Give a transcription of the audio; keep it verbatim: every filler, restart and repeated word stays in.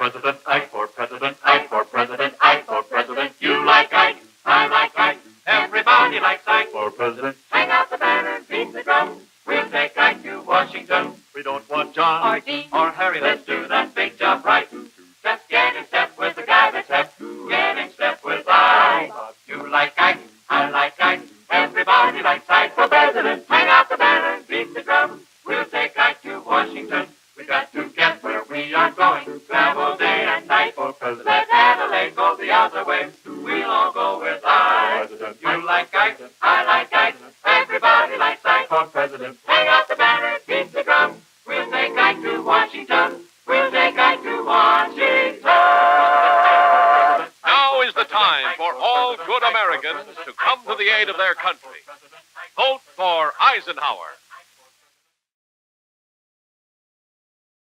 President Ike, for President Ike, for President Ike, for President. You like Ike, I like Ike, everybody likes Ike. For President, hang out the banner, beat the drum. We'll take Ike to Washington. we don't want John Or Dean, or Harry. let's do that big job right. Just get in step with the guy that's hep. Get in step with Ike. You like Ike, I like Ike, everybody likes Ike. For President, hang out the banner, beat the drum. We'll take Ike to Washington. We got to get where we are going. Travel day and night. For President, Let Adelaide go the other way. We'll all go with Ike. President, You like Ike, I like Ike, everybody likes Ike. for President. Hang out the banner, beat the drum. We'll take Ike to Washington. We'll take Ike to Washington. Now is the time for all good Americans to come to the aid of their country. Vote for Eisenhower.